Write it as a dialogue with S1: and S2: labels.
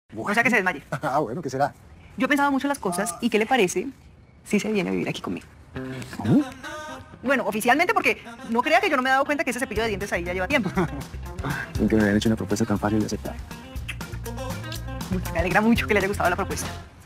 S1: No sea que se desmaye.
S2: Ah, bueno, ¿qué será?
S1: Yo he pensado mucho en las cosas y ¿qué le parece si se viene a vivir aquí conmigo?
S2: ¿Cómo?
S1: Bueno, oficialmente porque no crea que yo no me he dado cuenta que ese cepillo de dientes ahí ya lleva tiempo.
S2: Sin que me habían hecho una propuesta tan fácil de aceptar.
S1: Me alegra mucho que le haya gustado la propuesta.